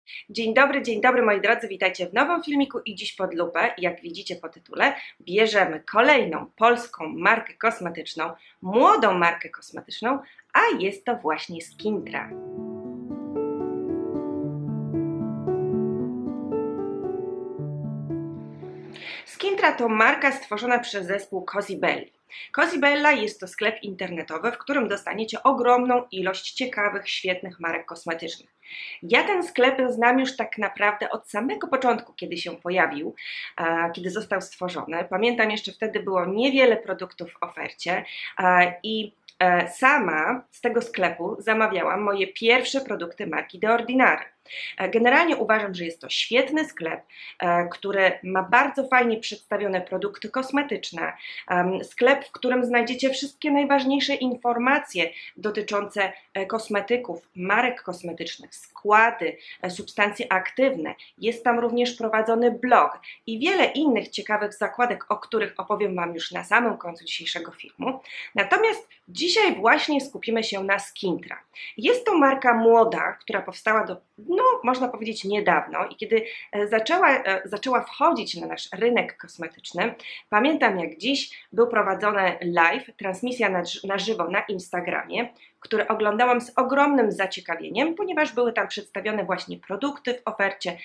Dzień dobry moi drodzy, witajcie w nowym filmiku i dziś pod lupę, jak widzicie po tytule, bierzemy kolejną polską markę kosmetyczną, młodą markę kosmetyczną, a jest to właśnie Skintra. Skintra to marka stworzona przez zespół Cosibelli. Cosibella jest to sklep internetowy, w którym dostaniecie ogromną ilość ciekawych, świetnych marek kosmetycznych. Ja ten sklep znam już tak naprawdę od samego początku, kiedy się pojawił, kiedy został stworzony. Pamiętam, jeszcze wtedy było niewiele produktów w ofercie i sama z tego sklepu zamawiałam moje pierwsze produkty marki The Ordinary. Generalnie uważam, że jest to świetny sklep, który ma bardzo fajnie przedstawione produkty kosmetyczne, sklep, w którym znajdziecie wszystkie najważniejsze informacje dotyczące kosmetyków, marek kosmetycznych, składy, substancje aktywne. Jest tam również prowadzony blog i wiele innych ciekawych zakładek, o których opowiem Wam już na samym końcu dzisiejszego filmu. Natomiast dzisiaj właśnie skupimy się na Skintra. Jest to marka młoda, która powstała można powiedzieć niedawno i kiedy zaczęła wchodzić na nasz rynek kosmetyczny, pamiętam jak dziś był prowadzony live, transmisja na żywo na Instagramie, które oglądałam z ogromnym zaciekawieniem, ponieważ były tam przedstawione właśnie produkty w ofercie,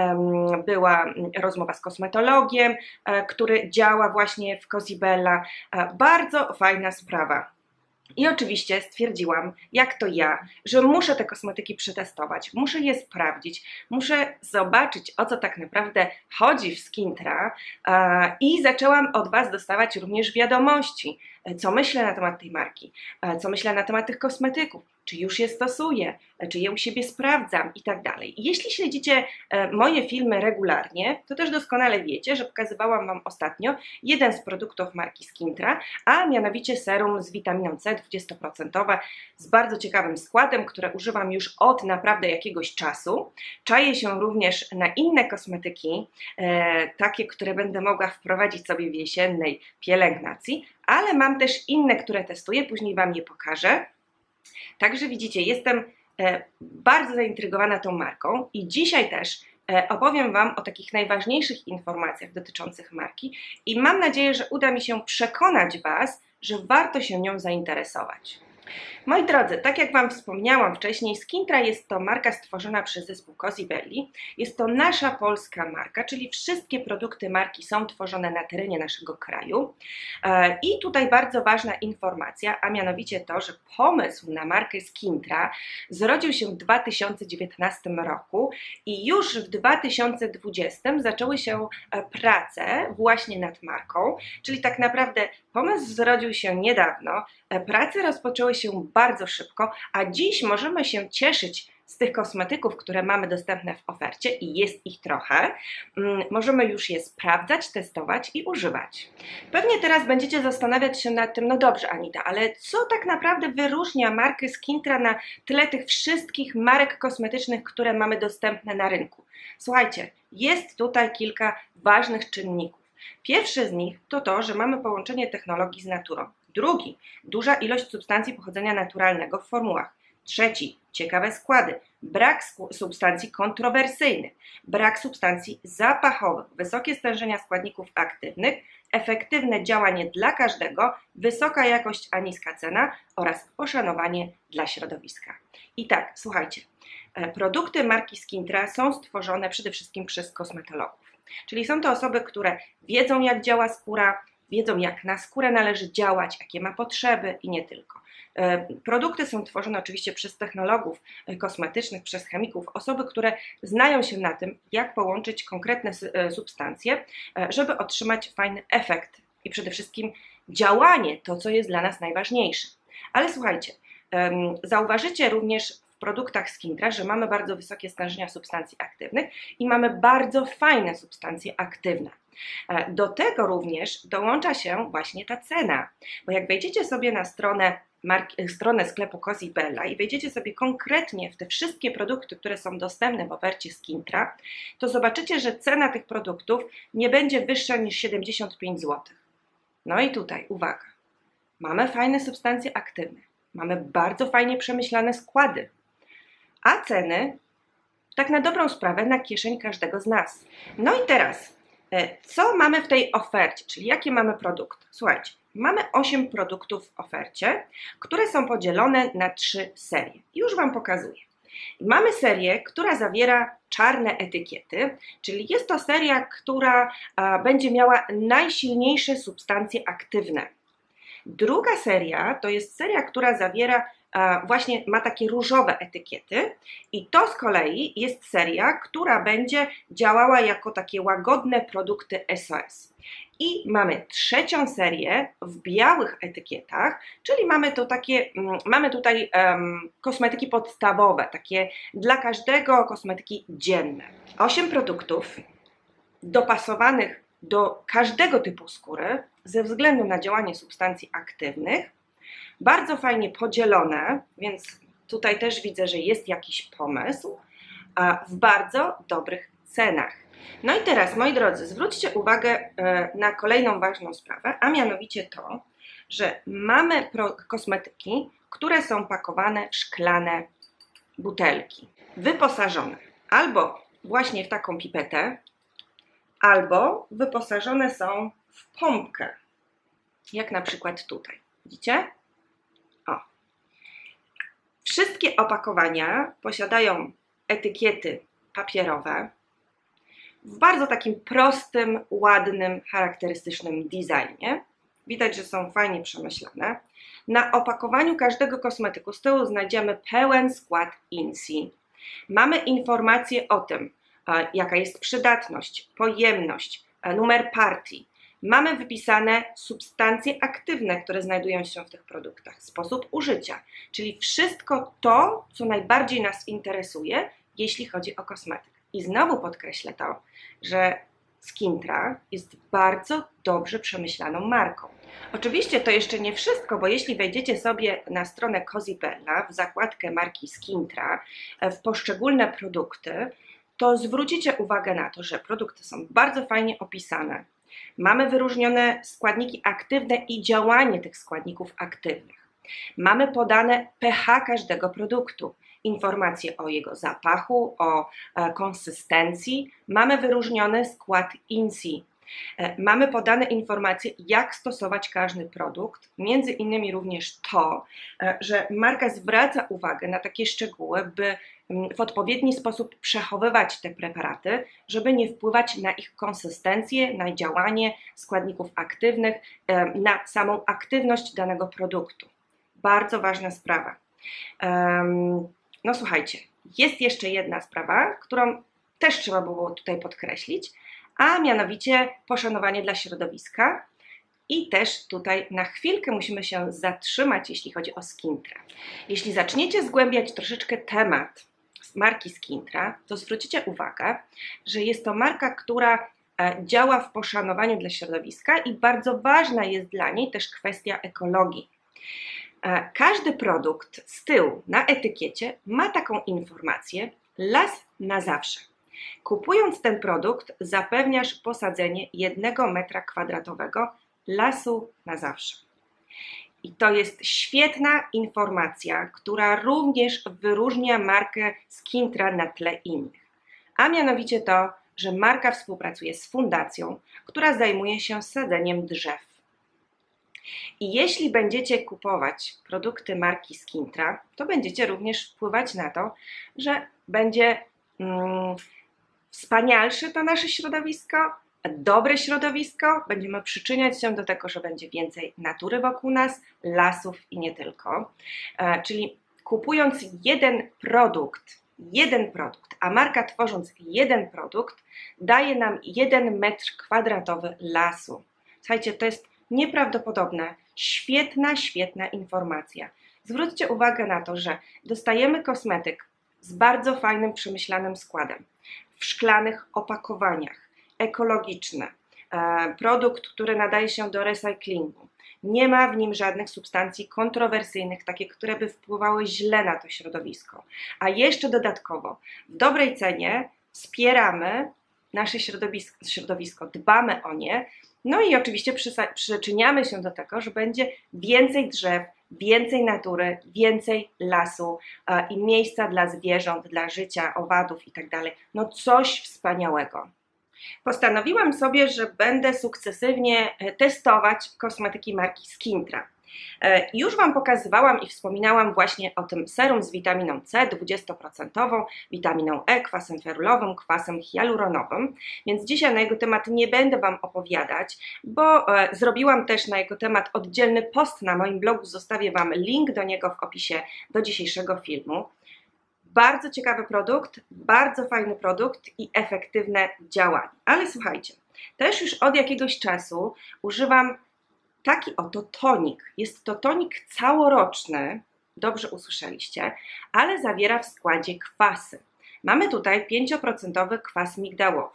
była rozmowa z kosmetologiem, który działa właśnie w Cosibella, bardzo fajna sprawa. I oczywiście stwierdziłam, jak to ja, że muszę te kosmetyki przetestować, muszę je sprawdzić, muszę zobaczyć, o co tak naprawdę chodzi w Skintra i zaczęłam od Was dostawać również wiadomości, co myślę na temat tej marki, co myślę na temat tych kosmetyków, czy już je stosuję, czy je u siebie sprawdzam i tak dalej. Jeśli śledzicie moje filmy regularnie, to też doskonale wiecie, że pokazywałam Wam ostatnio jeden z produktów marki Skintra, a mianowicie serum z witaminą C 20% z bardzo ciekawym składem, które używam już od naprawdę jakiegoś czasu. Czaję się również na inne kosmetyki, takie, które będę mogła wprowadzić sobie w jesiennej pielęgnacji, ale mam też inne, które testuję, później Wam je pokażę. Także widzicie, jestem bardzo zaintrygowana tą marką i dzisiaj też opowiem Wam o takich najważniejszych informacjach dotyczących marki i mam nadzieję, że uda mi się przekonać Was, że warto się nią zainteresować. Moi drodzy, tak jak Wam wspomniałam wcześniej, Skintra jest to marka stworzona przez zespół Cosibelli. Jest to nasza polska marka, czyli wszystkie produkty marki są tworzone na terenie naszego kraju. I tutaj bardzo ważna informacja, a mianowicie to, że pomysł na markę Skintra zrodził się w 2019 roku i już w 2020 zaczęły się prace właśnie nad marką, czyli tak naprawdę pomysł zrodził się niedawno, prace rozpoczęły się bardzo szybko, a dziś możemy się cieszyć z tych kosmetyków, które mamy dostępne w ofercie i jest ich trochę. Możemy już je sprawdzać, testować i używać. Pewnie teraz będziecie zastanawiać się nad tym, no dobrze Anita, ale co tak naprawdę wyróżnia markę Skintra na tle tych wszystkich marek kosmetycznych, które mamy dostępne na rynku? Słuchajcie, jest tutaj kilka ważnych czynników. Pierwszy z nich to to, że mamy połączenie technologii z naturą. Drugi, duża ilość substancji pochodzenia naturalnego w formułach. Trzeci, ciekawe składy, brak substancji kontrowersyjnych, brak substancji zapachowych, wysokie stężenia składników aktywnych, efektywne działanie dla każdego, wysoka jakość a niska cena oraz poszanowanie dla środowiska. I tak, słuchajcie, produkty marki Skintra są stworzone przede wszystkim przez kosmetologów. Czyli są to osoby, które wiedzą, jak działa skóra, wiedzą, jak na skórę należy działać, jakie ma potrzeby i nie tylko. Produkty są tworzone oczywiście przez technologów kosmetycznych, przez chemików, osoby, które znają się na tym, jak połączyć konkretne substancje, żeby otrzymać fajny efekt i przede wszystkim działanie, to co jest dla nas najważniejsze. Ale słuchajcie, zauważycie również w produktach Skintra, że mamy bardzo wysokie stężenia substancji aktywnych i mamy bardzo fajne substancje aktywne. Do tego również dołącza się właśnie ta cena, bo jak wejdziecie sobie na stronę sklepu Cosibella i wejdziecie sobie konkretnie w te wszystkie produkty, które są dostępne w ofercie Skintra, to zobaczycie, że cena tych produktów nie będzie wyższa niż 75 zł. No i tutaj, uwaga, mamy fajne substancje aktywne, mamy bardzo fajnie przemyślane składy, a ceny tak na dobrą sprawę na kieszeń każdego z nas. No i teraz, co mamy w tej ofercie, czyli jakie mamy produkty? Słuchajcie, mamy 8 produktów w ofercie, które są podzielone na 3 serie. Już Wam pokazuję. Mamy serię, która zawiera czarne etykiety, czyli jest to seria, która będzie miała najsilniejsze substancje aktywne. Druga seria to jest seria, która zawiera właśnie ma takie różowe etykiety i to z kolei jest seria, która będzie działała jako takie łagodne produkty SOS. I mamy trzecią serię w białych etykietach, czyli mamy tutaj kosmetyki podstawowe, takie dla każdego kosmetyki dzienne. 8 produktów dopasowanych do każdego typu skóry ze względu na działanie substancji aktywnych, bardzo fajnie podzielone, więc tutaj też widzę, że jest jakiś pomysł, w bardzo dobrych cenach. No i teraz, moi drodzy, zwróćcie uwagę na kolejną ważną sprawę, a mianowicie to, że mamy kosmetyki, które są pakowane w szklane butelki, wyposażone albo właśnie w taką pipetę, albo wyposażone są w pompkę, jak na przykład tutaj. Widzicie? O. Wszystkie opakowania posiadają etykiety papierowe w bardzo takim prostym, ładnym, charakterystycznym designie. Widać, że są fajnie przemyślane. Na opakowaniu każdego kosmetyku z tyłu znajdziemy pełen skład INSI. Mamy informacje o tym, jaka jest przydatność, pojemność, numer partii. Mamy wypisane substancje aktywne, które znajdują się w tych produktach, sposób użycia, czyli wszystko to, co najbardziej nas interesuje, jeśli chodzi o kosmetyk. I znowu podkreślę to, że Skintra jest bardzo dobrze przemyślaną marką. Oczywiście to jeszcze nie wszystko, bo jeśli wejdziecie sobie na stronę Cosibella w zakładkę marki Skintra, w poszczególne produkty, to zwrócicie uwagę na to, że produkty są bardzo fajnie opisane. Mamy wyróżnione składniki aktywne i działanie tych składników aktywnych. Mamy podane pH każdego produktu, informacje o jego zapachu, o konsystencji. Mamy wyróżniony skład INSI. Mamy podane informacje, jak stosować każdy produkt, między innymi również to, że marka zwraca uwagę na takie szczegóły, by w odpowiedni sposób przechowywać te preparaty, żeby nie wpływać na ich konsystencję, na działanie składników aktywnych, na samą aktywność danego produktu. Bardzo ważna sprawa. No słuchajcie, jest jeszcze jedna sprawa, którą też trzeba było tutaj podkreślić, a mianowicie poszanowanie dla środowiska i też tutaj na chwilkę musimy się zatrzymać, jeśli chodzi o Skintra. Jeśli zaczniecie zgłębiać troszeczkę temat marki Skintra, to zwrócicie uwagę, że jest to marka, która działa w poszanowaniu dla środowiska i bardzo ważna jest dla niej też kwestia ekologii. Każdy produkt z tyłu na etykiecie ma taką informację: las na zawsze. Kupując ten produkt zapewniasz posadzenie 1 m² lasu na zawsze. I to jest świetna informacja, która również wyróżnia markę Skintra na tle innych. A mianowicie to, że marka współpracuje z fundacją, która zajmuje się sadzeniem drzew. I jeśli będziecie kupować produkty marki Skintra, to będziecie również wpływać na to, że będzie wspanialsze to nasze środowisko, dobre środowisko, będziemy przyczyniać się do tego, że będzie więcej natury wokół nas, lasów i nie tylko. Czyli kupując jeden produkt, a marka tworząc jeden produkt, daje nam 1 m² lasu. Słuchajcie, to jest nieprawdopodobne, świetna informacja. Zwróćcie uwagę na to, że dostajemy kosmetyk z bardzo fajnym, przemyślanym składem, w szklanych opakowaniach, ekologiczny, produkt, który nadaje się do recyklingu. Nie ma w nim żadnych substancji kontrowersyjnych, takie, które by wpływały źle na to środowisko. A jeszcze dodatkowo, w dobrej cenie wspieramy nasze środowisko, dbamy o nie, no i oczywiście przyczyniamy się do tego, że będzie więcej drzew, więcej natury, więcej lasu i miejsca dla zwierząt, dla życia, owadów itd. No coś wspaniałego. Postanowiłam sobie, że będę sukcesywnie testować kosmetyki marki Skintra. Już Wam pokazywałam i wspominałam właśnie o tym serum z witaminą C, 20%, witaminą E, kwasem ferulowym, kwasem hialuronowym, więc dzisiaj na jego temat nie będę Wam opowiadać, bo zrobiłam też na jego temat oddzielny post na moim blogu, zostawię Wam link do niego w opisie do dzisiejszego filmu. Bardzo ciekawy produkt, bardzo fajny produkt i efektywne działanie. Ale słuchajcie, też już od jakiegoś czasu używam taki oto tonik. Jest to tonik całoroczny, dobrze usłyszeliście, ale zawiera w składzie kwasy. Mamy tutaj 5% kwas migdałowy,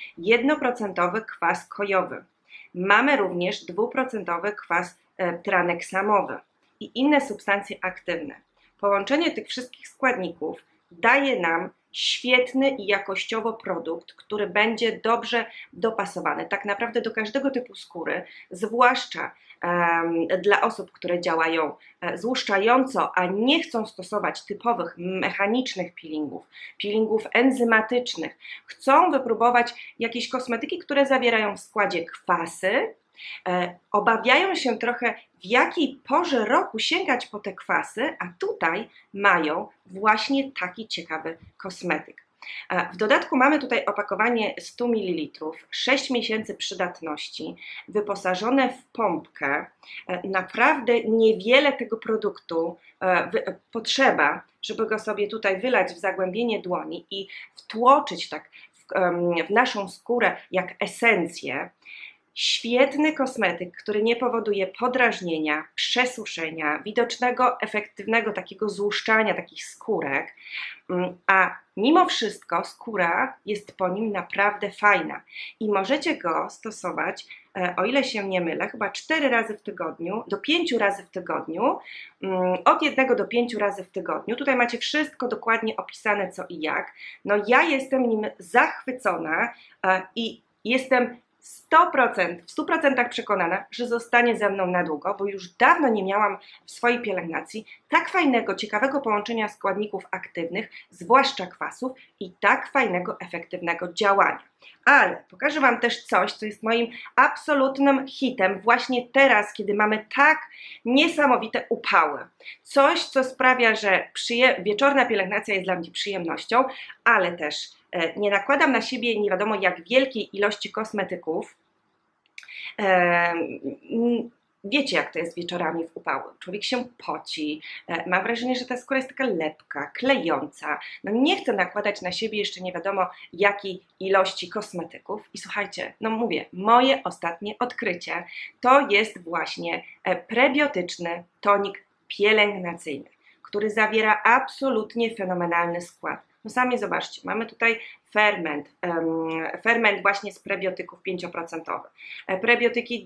1% kwas kojowy. Mamy również 2% kwas traneksamowy i inne substancje aktywne. Połączenie tych wszystkich składników daje nam świetny i jakościowo produkt, który będzie dobrze dopasowany tak naprawdę do każdego typu skóry, zwłaszcza dla osób, które działają złuszczająco, a nie chcą stosować typowych mechanicznych peelingów enzymatycznych. Chcą wypróbować jakieś kosmetyki, które zawierają w składzie kwasy, obawiają się trochę, w jakiej porze roku sięgać po te kwasy, a tutaj mają właśnie taki ciekawy kosmetyk. W dodatku mamy tutaj opakowanie 100 ml, 6 miesięcy przydatności, wyposażone w pompkę. Naprawdę niewiele tego produktu potrzeba, żeby go sobie tutaj wylać w zagłębienie dłoni i wtłoczyć tak w naszą skórę jak esencję. Świetny kosmetyk, który nie powoduje podrażnienia, przesuszenia, widocznego, efektywnego takiego złuszczania takich skórek, a mimo wszystko skóra jest po nim naprawdę fajna i możecie go stosować, o ile się nie mylę, chyba 4 razy w tygodniu, do 5 razy w tygodniu, od 1 do 5 razy w tygodniu. Tutaj macie wszystko dokładnie opisane co i jak. No ja jestem nim zachwycona i jestem w 100% przekonana, że zostanie ze mną na długo, bo już dawno nie miałam w swojej pielęgnacji tak fajnego, ciekawego połączenia składników aktywnych, zwłaszcza kwasów i tak fajnego, efektywnego działania. Ale pokażę Wam też coś, co jest moim absolutnym hitem właśnie teraz, kiedy mamy tak niesamowite upały. Coś, co sprawia, że wieczorna pielęgnacja jest dla mnie przyjemnością, ale też nie nakładam na siebie nie wiadomo jak wielkiej ilości kosmetyków. Wiecie, jak to jest wieczorami w upały. Człowiek się poci, ma wrażenie, że ta skóra jest taka lepka, klejąca. No nie chcę nakładać na siebie jeszcze nie wiadomo jakiej ilości kosmetyków. I słuchajcie, no mówię, moje ostatnie odkrycie to jest właśnie prebiotyczny tonik pielęgnacyjny, który zawiera absolutnie fenomenalny skład. No sami zobaczcie, mamy tutaj ferment właśnie z prebiotyków 5%, prebiotyki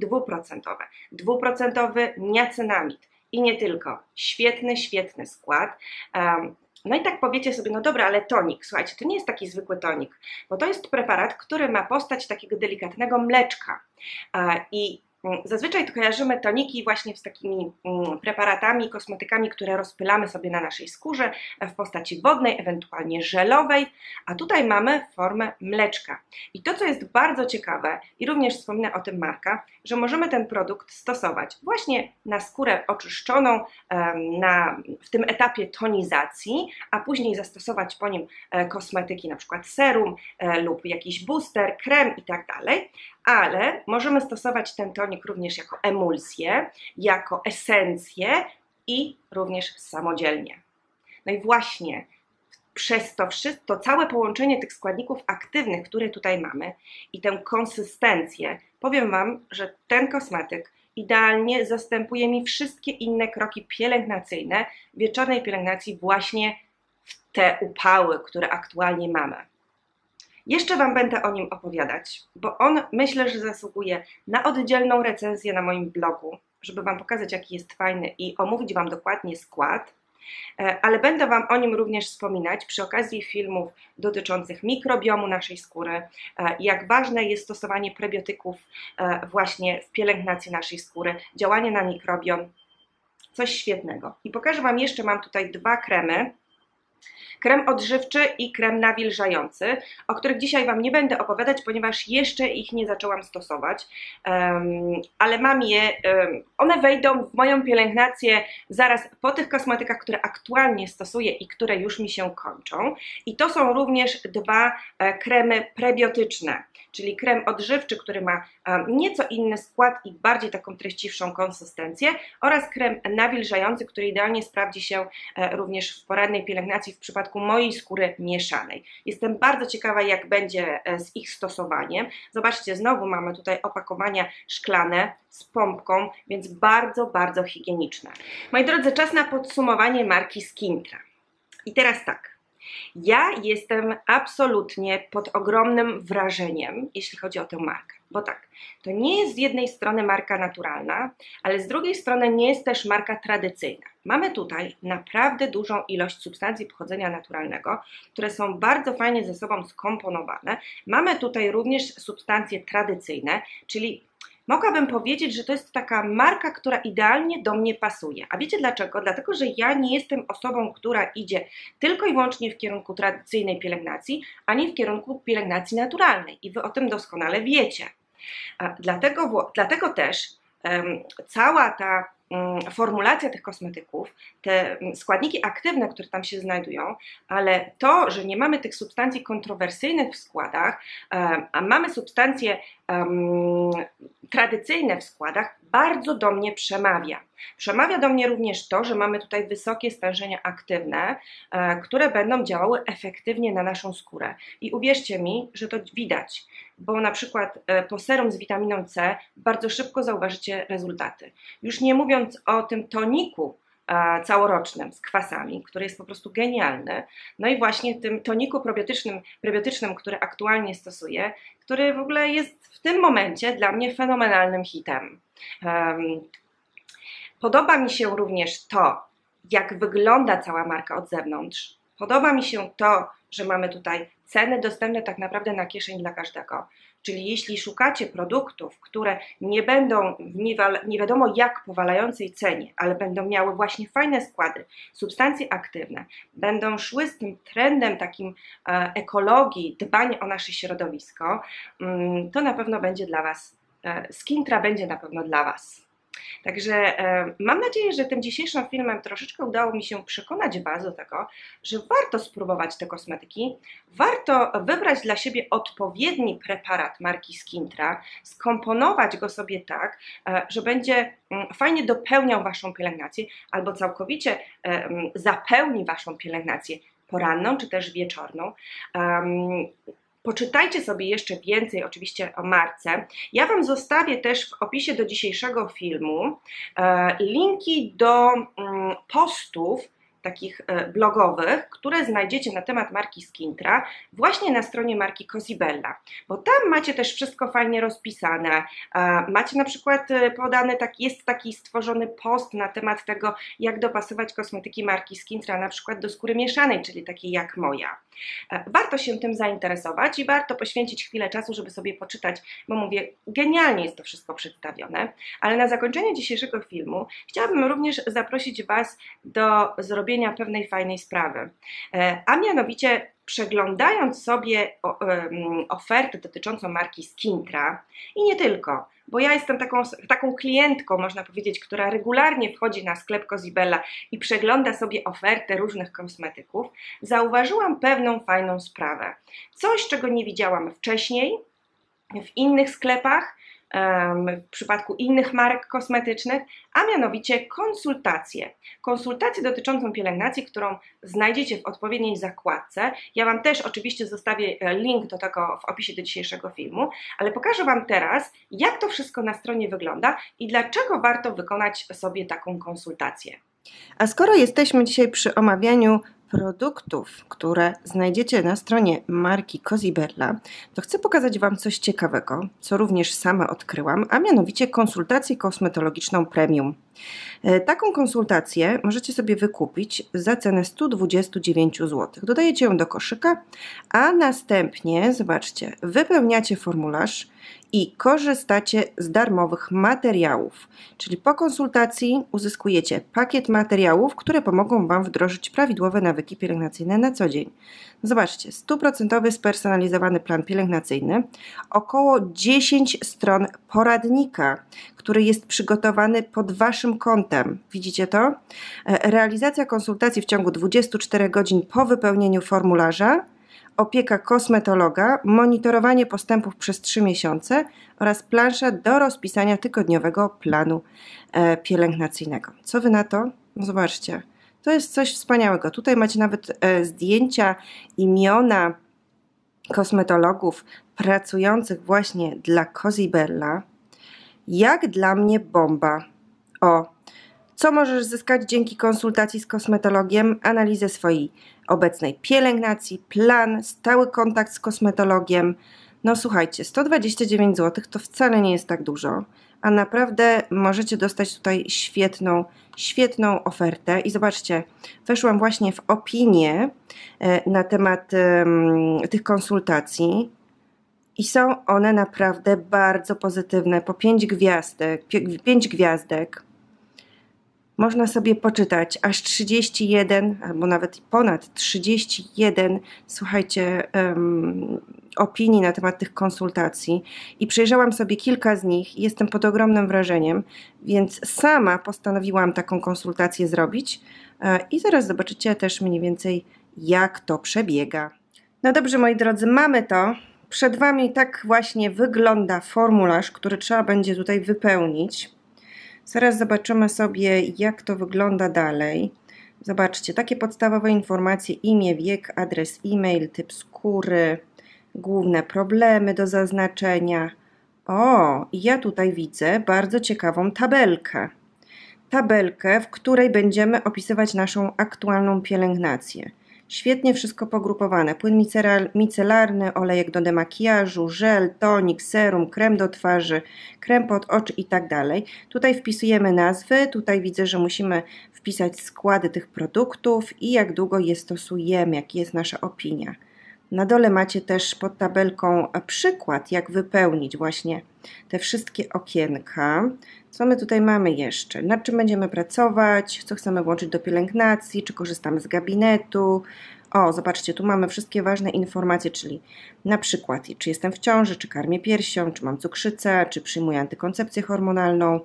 2%, niacinamid i nie tylko. Świetny skład. No i tak powiecie sobie, no dobra, ale tonik, słuchajcie, to nie jest taki zwykły tonik, bo to jest preparat, który ma postać takiego delikatnego mleczka i zazwyczaj to kojarzymy toniki właśnie z takimi preparatami, kosmetykami, które rozpylamy sobie na naszej skórze w postaci wodnej, ewentualnie żelowej, a tutaj mamy formę mleczka. I to, co jest bardzo ciekawe i również wspomina o tym marka, że możemy ten produkt stosować właśnie na skórę oczyszczoną w tym etapie tonizacji, a później zastosować po nim kosmetyki, na przykład serum lub jakiś booster, krem i tak dalej. Ale możemy stosować ten tonik również jako emulsję, jako esencję i również samodzielnie. No i właśnie przez to całe połączenie tych składników aktywnych, które tutaj mamy i tę konsystencję, powiem Wam, że ten kosmetyk idealnie zastępuje mi wszystkie inne kroki pielęgnacyjne, wieczornej pielęgnacji właśnie w te upały, które aktualnie mamy. Jeszcze Wam będę o nim opowiadać, bo on myślę, że zasługuje na oddzielną recenzję na moim blogu, żeby Wam pokazać, jaki jest fajny i omówić Wam dokładnie skład, ale będę Wam o nim również wspominać przy okazji filmów dotyczących mikrobiomu naszej skóry, jak ważne jest stosowanie prebiotyków właśnie w pielęgnacji naszej skóry, działanie na mikrobiom coś świetnego. I pokażę Wam jeszcze, mam tutaj dwa kremy. Krem odżywczy i krem nawilżający, o których dzisiaj Wam nie będę opowiadać, ponieważ jeszcze ich nie zaczęłam stosować, ale mam je, one wejdą w moją pielęgnację zaraz po tych kosmetykach, które aktualnie stosuję i które już mi się kończą. I to są również dwa kremy prebiotyczne, czyli krem odżywczy, który ma nieco inny skład i bardziej taką treściwszą konsystencję, oraz krem nawilżający, który idealnie sprawdzi się również w porannej pielęgnacji w przypadku mojej skóry mieszanej. Jestem bardzo ciekawa, jak będzie z ich stosowaniem. Zobaczcie, znowu mamy tutaj opakowania szklane z pompką, więc bardzo, bardzo higieniczne. Moi drodzy, czas na podsumowanie marki Skintra. I teraz tak. Ja jestem absolutnie pod ogromnym wrażeniem, jeśli chodzi o tę markę, bo tak, to nie jest z jednej strony marka naturalna, ale z drugiej strony nie jest też marka tradycyjna. Mamy tutaj naprawdę dużą ilość substancji pochodzenia naturalnego, które są bardzo fajnie ze sobą skomponowane. Mamy tutaj również substancje tradycyjne, czyli mogłabym powiedzieć, że to jest taka marka, która idealnie do mnie pasuje. A wiecie dlaczego? Dlatego, że ja nie jestem osobą, która idzie tylko i wyłącznie w kierunku tradycyjnej pielęgnacji, a nie w kierunku pielęgnacji naturalnej. I Wy o tym doskonale wiecie. Dlatego też cała ta formulacja tych kosmetyków, te składniki aktywne, które tam się znajdują, ale to, że nie mamy tych substancji kontrowersyjnych w składach, a mamy substancje tradycyjne w składach, bardzo do mnie przemawia. Przemawia do mnie również to, że mamy tutaj wysokie stężenia aktywne, które będą działały efektywnie na naszą skórę. I uwierzcie mi, że to widać, bo na przykład po serum z witaminą C bardzo szybko zauważycie rezultaty. Już nie mówiąc o tym toniku całorocznym z kwasami, który jest po prostu genialny. No i właśnie tym toniku prebiotycznym, który aktualnie stosuję, który w ogóle jest w tym momencie dla mnie fenomenalnym hitem. Podoba mi się również to, jak wygląda cała marka od zewnątrz. Podoba mi się to, że mamy tutaj ceny dostępne tak naprawdę na kieszeń dla każdego. Czyli jeśli szukacie produktów, które nie będą w nie wiadomo jak powalającej cenie, ale będą miały właśnie fajne składy, substancje aktywne, będą szły z tym trendem takim ekologii, dbania o nasze środowisko, to na pewno będzie dla Was, Skintra będzie na pewno dla Was. Także mam nadzieję, że tym dzisiejszym filmem troszeczkę udało mi się przekonać Was do tego, że warto spróbować te kosmetyki, warto wybrać dla siebie odpowiedni preparat marki Skintra, skomponować go sobie tak, że będzie fajnie dopełniał Waszą pielęgnację albo całkowicie zapełni Waszą pielęgnację poranną czy też wieczorną. Poczytajcie sobie jeszcze więcej oczywiście o marce. Ja Wam zostawię też w opisie do dzisiejszego filmu linki do postów takich blogowych, które znajdziecie na temat marki Skintra właśnie na stronie marki Cosibella, bo tam macie też wszystko fajnie rozpisane. Macie na przykład podane, jest taki stworzony post na temat tego, jak dopasować kosmetyki marki Skintra na przykład do skóry mieszanej, czyli takiej jak moja. Warto się tym zainteresować i warto poświęcić chwilę czasu, żeby sobie poczytać, bo mówię, genialnie jest to wszystko przedstawione, ale na zakończenie dzisiejszego filmu chciałabym również zaprosić Was do zrobienia pewnej fajnej sprawy, a mianowicie przeglądając sobie ofertę dotyczącą marki Skintra i nie tylko, bo ja jestem taką klientką, można powiedzieć, która regularnie wchodzi na sklep Cosibella i przegląda sobie ofertę różnych kosmetyków, zauważyłam pewną fajną sprawę. Coś, czego nie widziałam wcześniej w innych sklepach, w przypadku innych marek kosmetycznych, a mianowicie konsultacje. Konsultacje dotyczącą pielęgnacji, którą znajdziecie w odpowiedniej zakładce. Ja Wam też oczywiście zostawię link do tego w opisie do dzisiejszego filmu, ale pokażę Wam teraz, jak to wszystko na stronie wygląda i dlaczego warto wykonać sobie taką konsultację. A skoro jesteśmy dzisiaj przy omawianiu produktów, które znajdziecie na stronie marki Cosibella, to chcę pokazać Wam coś ciekawego, co również sama odkryłam, a mianowicie konsultację kosmetologiczną premium. Taką konsultację możecie sobie wykupić za cenę 129 zł. Dodajecie ją do koszyka, a następnie, zobaczcie, wypełniacie formularz i korzystacie z darmowych materiałów. Czyli po konsultacji uzyskujecie pakiet materiałów, które pomogą Wam wdrożyć prawidłowe nawyki pielęgnacyjne na co dzień. Zobaczcie, 100% spersonalizowany plan pielęgnacyjny, około 10 stron poradnika, który jest przygotowany pod Waszym kątem. Widzicie to? Realizacja konsultacji w ciągu 24 godzin po wypełnieniu formularza, opieka kosmetologa, monitorowanie postępów przez 3 miesiące oraz plansza do rozpisania tygodniowego planu pielęgnacyjnego. Co Wy na to? No zobaczcie, to jest coś wspaniałego. Tutaj macie nawet zdjęcia, imiona kosmetologów pracujących właśnie dla Cosibella. Jak dla mnie bomba. Co możesz zyskać dzięki konsultacji z kosmetologiem? Analizę swojej obecnej pielęgnacji, plan, stały kontakt z kosmetologiem. No słuchajcie, 129 zł to wcale nie jest tak dużo, a naprawdę możecie dostać tutaj świetną ofertę. I zobaczcie, weszłam właśnie w opinię na temat tych konsultacji. I są one naprawdę bardzo pozytywne, po 5 gwiazdek. Można sobie poczytać aż 31, albo nawet ponad 31, słuchajcie, opinii na temat tych konsultacji i przejrzałam sobie kilka z nich i jestem pod ogromnym wrażeniem, więc sama postanowiłam taką konsultację zrobić i zaraz zobaczycie też mniej więcej, jak to przebiega. No dobrze, moi drodzy, mamy to. Przed Wami tak właśnie wygląda formularz, który trzeba będzie tutaj wypełnić. Zaraz zobaczymy sobie, jak to wygląda dalej. Zobaczcie, takie podstawowe informacje: imię, wiek, adres e-mail, typ skóry, główne problemy do zaznaczenia. I ja tutaj widzę bardzo ciekawą tabelkę. Tabelkę, w której będziemy opisywać naszą aktualną pielęgnację. Świetnie wszystko pogrupowane. Płyn micelarny, olejek do demakijażu, żel, tonik, serum, krem do twarzy, krem pod oczy i tak dalej. Tutaj wpisujemy nazwy, tutaj widzę, że musimy wpisać składy tych produktów i jak długo je stosujemy, jaka jest nasza opinia. Na dole macie też pod tabelką przykład, jak wypełnić właśnie te wszystkie okienka. Co my tutaj mamy jeszcze? Nad czym będziemy pracować? Co chcemy włączyć do pielęgnacji? Czy korzystamy z gabinetu? Zobaczcie, tu mamy wszystkie ważne informacje, czyli na przykład, czy jestem w ciąży, czy karmię piersią, czy mam cukrzycę, czy przyjmuję antykoncepcję hormonalną.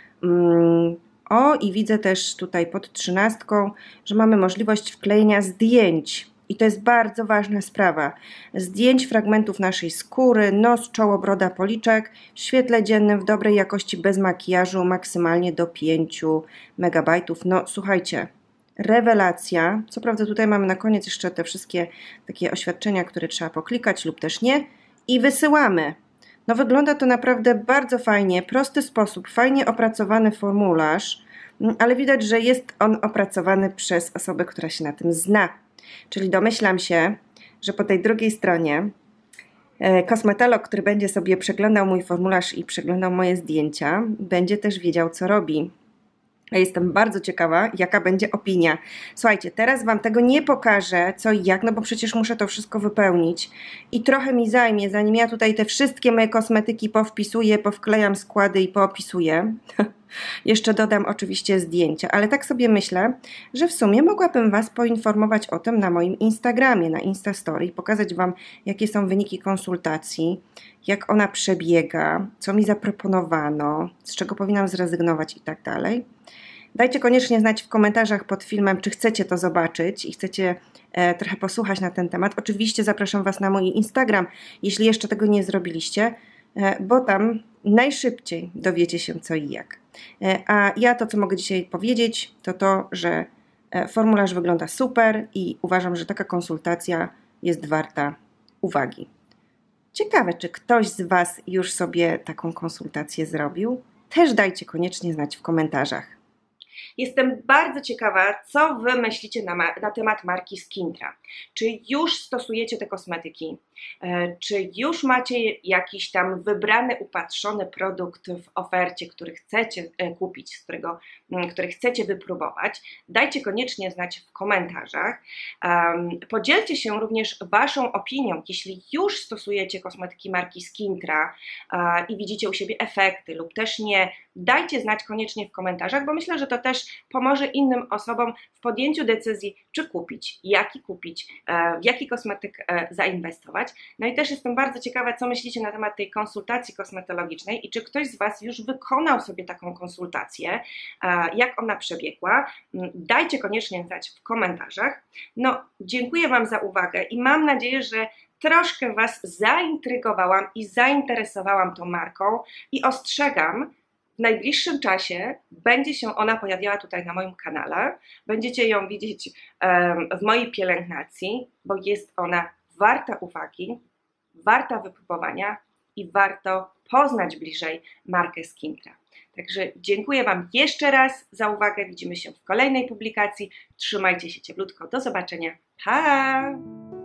I widzę też tutaj pod 13, że mamy możliwość wklejenia zdjęć. I to jest bardzo ważna sprawa. Zdjęć fragmentów naszej skóry, nos, czoło, broda, policzek w świetle dziennym, w dobrej jakości, bez makijażu, maksymalnie do 5 MB. No słuchajcie, rewelacja. Co prawda tutaj mamy na koniec jeszcze te wszystkie takie oświadczenia, które trzeba poklikać lub też nie. I wysyłamy. No wygląda to naprawdę bardzo fajnie, prosty sposób, fajnie opracowany formularz, ale widać, że jest on opracowany przez osobę, która się na tym zna. Czyli domyślam się, że po tej drugiej stronie kosmetolog, który będzie sobie przeglądał mój formularz i przeglądał moje zdjęcia, będzie też wiedział, co robi. Jestem bardzo ciekawa, jaka będzie opinia. Słuchajcie, teraz Wam tego nie pokażę, co i jak, no bo przecież muszę to wszystko wypełnić i trochę mi zajmie, zanim ja tutaj te wszystkie moje kosmetyki powpisuję, powklejam składy i poopisuję. Jeszcze dodam oczywiście zdjęcia, ale tak sobie myślę, że w sumie mogłabym Was poinformować o tym na moim Instagramie, na Instastory i pokazać Wam, jakie są wyniki konsultacji, jak ona przebiega, co mi zaproponowano, z czego powinnam zrezygnować i tak dalej. Dajcie koniecznie znać w komentarzach pod filmem, czy chcecie to zobaczyć i chcecie trochę posłuchać na ten temat. Oczywiście zapraszam Was na mój Instagram, jeśli jeszcze tego nie zrobiliście, bo tam najszybciej dowiecie się co i jak. A ja to, co mogę dzisiaj powiedzieć, to to, że formularz wygląda super i uważam, że taka konsultacja jest warta uwagi. Ciekawe, czy ktoś z Was już sobie taką konsultację zrobił? Też dajcie koniecznie znać w komentarzach. Jestem bardzo ciekawa, co Wy myślicie na temat marki Skintra. Czy już stosujecie te kosmetyki? Czy już macie jakiś tam wybrany, upatrzony produkt w ofercie, który chcecie kupić, który chcecie wypróbować? Dajcie koniecznie znać w komentarzach. Podzielcie się również Waszą opinią, jeśli już stosujecie kosmetyki marki Skintra i widzicie u siebie efekty lub też nie. Dajcie znać koniecznie w komentarzach, bo myślę, że to też pomoże innym osobom w podjęciu decyzji, czy kupić, w jaki kosmetyk zainwestować. No i też jestem bardzo ciekawa, co myślicie na temat tej konsultacji kosmetologicznej i czy ktoś z Was już wykonał sobie taką konsultację, jak ona przebiegła. Dajcie koniecznie znać w komentarzach. No, dziękuję Wam za uwagę i mam nadzieję, że troszkę Was zaintrygowałam i zainteresowałam tą marką i ostrzegam, w najbliższym czasie będzie się ona pojawiała tutaj na moim kanale. Będziecie ją widzieć w mojej pielęgnacji, bo jest ona warta uwagi, warta wypróbowania i warto poznać bliżej markę Skintra. Także dziękuję Wam jeszcze raz za uwagę. Widzimy się w kolejnej publikacji. Trzymajcie się cieplutko. Do zobaczenia. Pa!